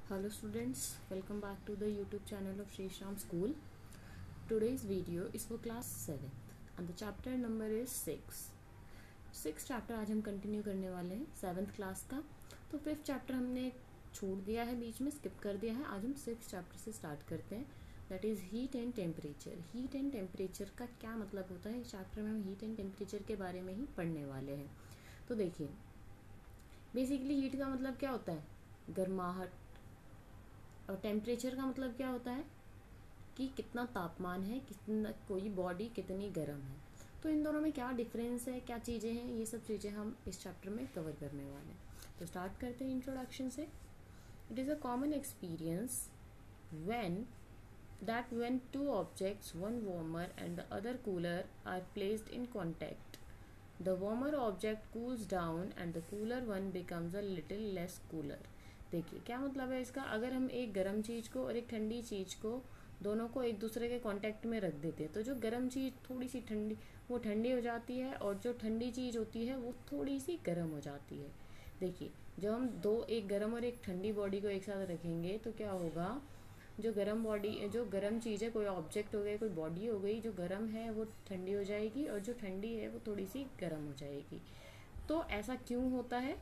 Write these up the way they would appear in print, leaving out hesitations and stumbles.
Hello students, welcome back to the YouTube channel of Sri Sham School. Today's video is for class 7th and the chapter number is 6. 6th chapter आज हम continue करने वाले हैं 7th class का। तो 5th chapter हमने छोड़ दिया है, बीच में स्किप कर दिया है। आज हम 6th चैप्टर से स्टार्ट करते हैं, that is heat and temperature. Heat and temperature का क्या मतलब होता है, इस चैप्टर में हम हीट एंड टेम्परेचर के बारे में ही पढ़ने वाले हैं। तो देखिए, बेसिकली हीट का मतलब क्या होता है, गर्माहट, और टेम्परेचर का मतलब क्या होता है कि कितना तापमान है, कितना कोई बॉडी कितनी गर्म है। तो इन दोनों में क्या डिफरेंस है, क्या चीज़ें हैं, ये सब चीज़ें हम इस चैप्टर में कवर करने वाले हैं। तो स्टार्ट करते हैं इंट्रोडक्शन से। It is a common experience when two objects, one warmer and the other cooler, are placed in contact. The warmer object cools down and the cooler one becomes a little less cooler. देखिए क्या मतलब है इसका। अगर हम एक गर्म चीज़ को और एक ठंडी चीज़ को, दोनों को एक दूसरे के कांटेक्ट में रख देते हैं, तो जो गर्म चीज़ थोड़ी सी ठंडी, वो ठंडी हो जाती है, और जो ठंडी चीज़ होती है वो थोड़ी सी गर्म हो जाती है। देखिए, जब हम एक गर्म और एक ठंडी बॉडी को एक साथ रखेंगे तो क्या होगा, जो गर्म चीज़ है, कोई ऑब्जेक्ट हो गया, कोई बॉडी हो गई, जो गर्म है वो ठंडी हो जाएगी और जो ठंडी है वो थोड़ी सी गर्म हो जाएगी। तो ऐसा क्यों होता है?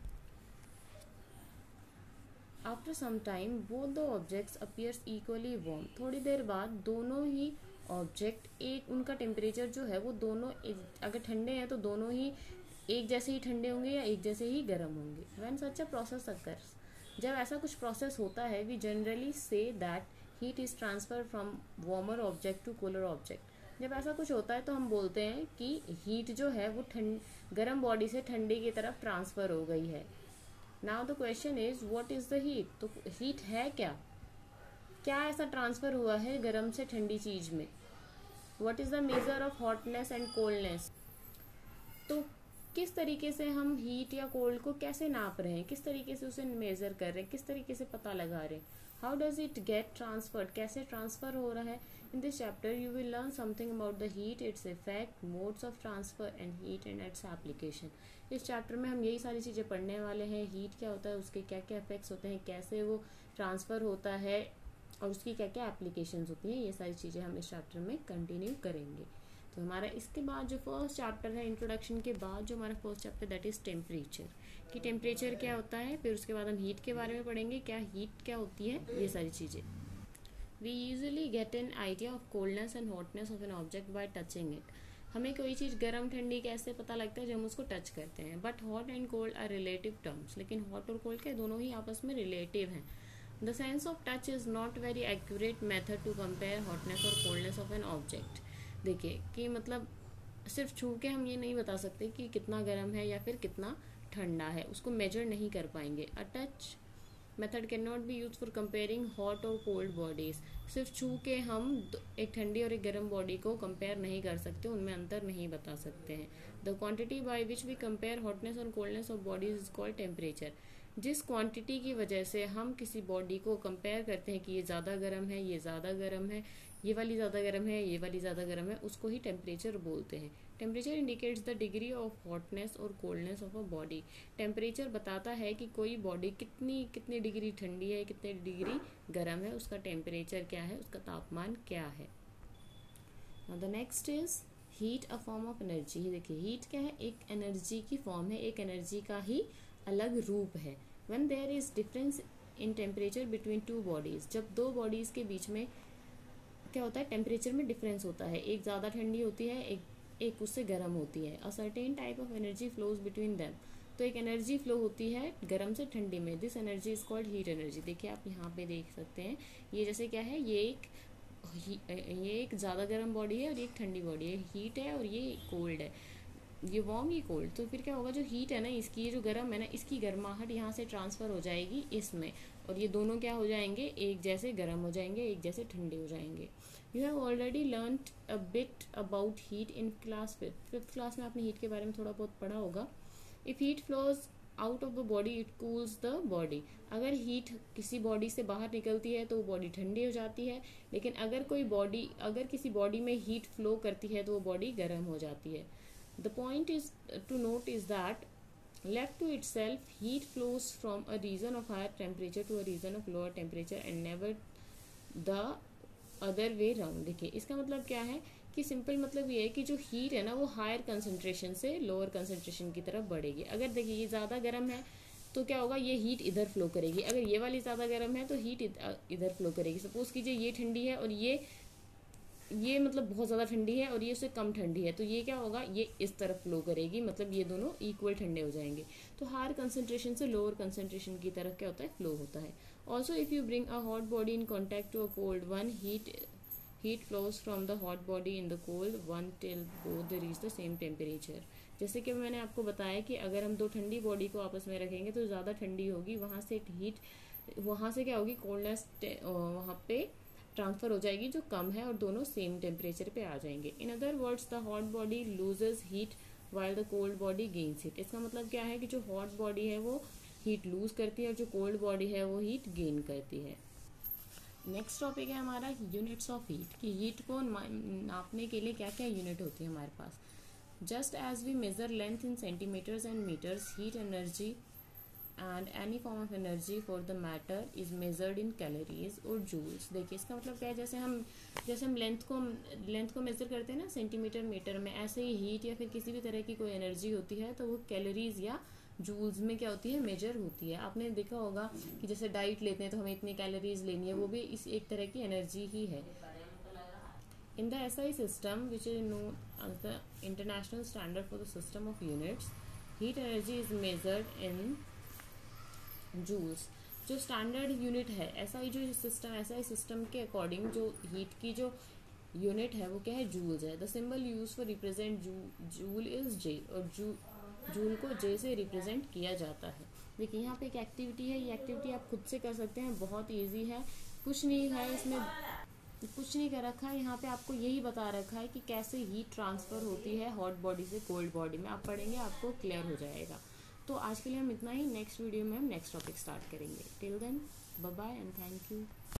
After some time both the objects appears equally warm. थोड़ी देर बाद दोनों ही ऑब्जेक्ट, एक उनका टेम्परेचर जो है वो दोनों अगर ठंडे हैं तो दोनों ही एक जैसे ही ठंडे होंगे या एक जैसे ही गर्म होंगे। When such a process occurs, जब ऐसा कुछ प्रोसेस होता है, we generally say that heat is transfer from warmer object to cooler object. जब ऐसा कुछ होता है तो हम बोलते हैं कि हीट जो है वो गर्म बॉडी से ठंडी की तरफ ट्रांसफर हो गई है। Now the question is what is the heat. तो हीट है क्या, क्या ऐसा ट्रांसफर हुआ है गर्म से ठंडी चीज में। What is the measure of hotness and coldness. तो किस तरीके से हम हीट या कोल्ड को कैसे नाप रहे हैं, किस तरीके से उसे मेजर कर रहे हैं, किस तरीके से पता लगा रहे हैं। How does it get transferred, कैसे ट्रांसफर हो रहा है। In this chapter you will learn something about the heat, its effect, modes of transfer and heat and its application. इस चैप्टर में हम यही सारी चीज़ें पढ़ने वाले हैं। हीट क्या होता है, उसके क्या क्या इफेक्ट्स होते हैं, कैसे वो ट्रांसफ़र होता है, और उसकी क्या क्या एप्लीकेशंस होती हैं, ये सारी चीज़ें हम इस चैप्टर में कंटिन्यू करेंगे। तो हमारा इसके बाद जो फर्स्ट चैप्टर है, इंट्रोडक्शन के बाद जो हमारा first chapter, that is temperature, कि टेम्परेचर क्या होता है। फिर उसके बाद हम हीट के बारे में पढ़ेंगे, क्या हीट क्या होती है, ये सारी चीज़ें। We usually get an idea of coldness and hotness of an object by touching it. हमें कोई चीज़ गर्म ठंडी कैसे पता लगता है, जब हम उसको टच करते हैं। But hot and cold are relative terms, लेकिन हॉट और कोल्ड के दोनों ही आपस में रिलेटिव हैं। The sense of touch is not very accurate method to compare hotness और कोल्डनेस ऑफ एन ऑब्जेक्ट। देखिए कि मतलब सिर्फ छू के हम ये नहीं बता सकते कि कितना गर्म है या फिर कितना ठंडा है, उसको मेजर नहीं कर पाएंगे। A touch method can not be use for comparing hot और कोल्ड बॉडीज। सिर्फ छू के हम एक ठंडी और एक गर्म बॉडी को कंपेयर नहीं कर सकते, उनमें अंतर नहीं बता सकते हैं। The quantity by which we compare hotness और coldness of bodies is called temperature. जिस क्वांटिटी की वजह से हम किसी बॉडी को कंपेयर करते हैं कि ये ज़्यादा गर्म है, ये ज़्यादा गर्म है, ये वाली ज़्यादा गर्म है, ये वाली ज़्यादा गर्म है, उसको ही टेम्परेचर बोलते हैं। Temperature indicates the degree of hotness और coldness of a body. Temperature बताता है कि कोई बॉडी कितनी डिग्री ठंडी है, कितनी डिग्री गर्म है, उसका टेम्परेचर क्या है, उसका तापमान क्या है। The next is heat a form of energy. देखिए हीट क्या है, एक एनर्जी की फॉर्म है, एक एनर्जी का ही अलग रूप है। When there is difference in temperature between two bodies, जब दो बॉडीज के बीच में क्या होता है, टेम्परेचर में डिफरेंस होता है, एक ज़्यादा ठंडी होती है, एक उससे गर्म होती है। A certain type of energy flows between them, तो एक एनर्जी फ्लो होती है गर्म से ठंडी में। This energy is called heat energy. देखिए आप यहाँ पे देख सकते हैं, ये जैसे क्या है, ये एक ज़्यादा गर्म बॉडी है और ये एक ठंडी बॉडी है, हीट है और ये कोल्ड है, ये वार्म ये कोल्ड। तो फिर क्या होगा, जो हीट है ना इसकी, ये जो गर्म है ना इसकी गर्माहट यहाँ से ट्रांसफ़र हो जाएगी इसमें, और ये दोनों क्या हो जाएंगे, एक जैसे गर्म हो जाएंगे, एक जैसे ठंडे हो जाएंगे। You have already learn a bit about heat in class fifth class में आपने हीट के बारे में थोड़ा बहुत पढ़ा होगा। If heat flows out of the body it cools the body. अगर हीट किसी बॉडी से बाहर निकलती है तो वो बॉडी ठंडी हो जाती है, लेकिन अगर किसी बॉडी में हीट फ्लो करती है तो वो बॉडी गर्म हो जाती है। The point is to note is that Left to itself, heat flows from a region of higher temperature to a region of lower temperature and never the other way round. देखिए इसका मतलब क्या है कि सिंपल मतलब ये है कि जो हीट है ना वो हायर कंसंट्रेशन से लोअर कंसंट्रेशन की तरफ बढ़ेगी। अगर देखिए ये ज़्यादा गर्म है तो क्या होगा, ये हीट इधर फ्लो करेगी। अगर ये वाली ज़्यादा गर्म है तो हीट इधर फ्लो करेगी। सपोज कीजिए ये ठंडी है और ये मतलब बहुत ज़्यादा ठंडी है और ये उससे कम ठंडी है, तो ये क्या होगा, ये इस तरफ फ्लो करेगी, मतलब ये दोनों इक्वल ठंडे हो जाएंगे। तो हायर कंसंट्रेशन से लोअर कंसंट्रेशन की तरफ क्या होता है, फ्लो होता है। Also if you bring a hot body in contact to a cold one, heat flows from the hot body in the cold one till both they reach the same temperature. जैसे कि मैंने आपको बताया कि अगर हम दो ठंडी बॉडी को आपस में रखेंगे तो ज़्यादा ठंडी होगी, वहाँ से हीट, वहाँ से क्या होगी, कोल्डनेस वहाँ पे ट्रांसफर हो जाएगी जो कम है और दोनों सेम टेम्परेचर पे आ जाएंगे। In other words the hot body loses heat while the cold body gains heat. इसका मतलब क्या है कि जो हॉट बॉडी है वो हीट लूज करती है और जो कोल्ड बॉडी है वो हीट गेन करती है। नेक्स्ट टॉपिक है हमारा यूनिट्स ऑफ हीट, कि हीट को नापने के लिए क्या क्या यूनिट होती है हमारे पास। Just as we measure length in centimetres and metres, heat energy and any form of energy for the matter is measured in calories और जूल्स। देखिए इसका मतलब क्या है, जैसे हम लेंथ को मेजर करते हैं ना सेंटीमीटर मीटर में, ऐसे ही हीट या फिर किसी भी तरह की कोई एनर्जी होती है तो वो कैलोरीज या जूल्स में क्या होती है, मेजर होती है। आपने देखा होगा कि जैसे डाइट लेते हैं तो हमें इतनी कैलोरीज लेनी है, वो भी इस एक तरह की एनर्जी ही है। In the SI system which is known as the international standard for the system of units, heat energy is measured in joules. जो स्टैंडर्ड यूनिट है एसआई सिस्टम के अकॉर्डिंग जो हीट की जो यूनिट है वो क्या है, जूल्स है। The symbol use for represent joule is J, और जूल को जे से रिप्रेजेंट किया जाता है। देखिए यहाँ पे एक एक्टिविटी है, ये एक्टिविटी आप खुद से कर सकते हैं, बहुत ईजी है, कुछ नहीं है इसमें, कुछ नहीं कर रखा है। यहाँ पे आपको यही बता रखा है कि कैसे हीट ट्रांसफ़र होती है हॉट बॉडी से कोल्ड बॉडी में। आप पढ़ेंगे आपको क्लियर हो जाएगा। तो आज के लिए हम इतना ही, नेक्स्ट वीडियो में हम नेक्स्ट टॉपिक स्टार्ट करेंगे। Till then bye bye and thank you.